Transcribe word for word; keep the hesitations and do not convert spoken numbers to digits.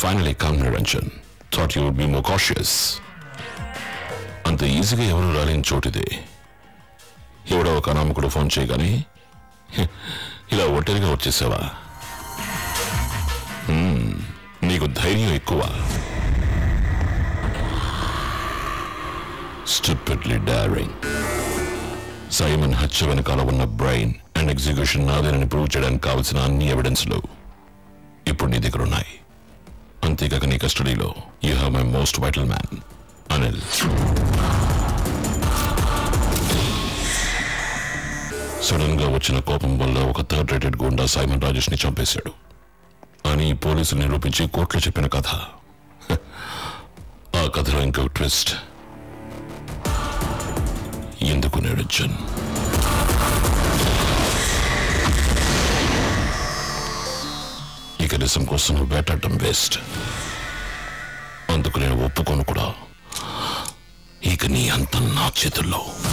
finally come, Niranjan. Thought you would be more cautious. అంత ఈజీగా ఎవరు రాలేని చోటిదే. ఎవడో ఒక అనామకుడు ఫోన్ చేయగానే ఇలా ఒంటరిగా వచ్చేసావా? నీకు ధైర్యం ఎక్కువ. Stupidly daring. సైమన్ హత్య వెనకాల ఉన్న బ్రెయిన్ అండ్ ఎగ్జిక్యూషన్ నాదేనని ప్రూవ్ చేయడానికి కావాల్సిన అన్ని ఎవిడెన్స్లు ఇప్పుడు నీ దగ్గర ఉన్నాయి. అంతేకాక నీ కస్టడీలో you have my most vital man Anil. Sudden గా వచ్చిన కోపం వల్ల ఒక థర్డ్ రేటెడ్ గుండా సైమన్ రాజేష్ ని చంపేశాడు అని పోలీసులు నిరూపించి కోర్టులో చెప్పిన కథ. ఆ కథలో ఇంకో ట్విస్ట్. ఎందుకు నిరంజన్? ఇక నిజం కోసం నువ్వు వేటాడటం వేస్ట్. అందుకు నేను ఒప్పుకోను కూడా. ఇక నీ అంత నా చేతుల్లో.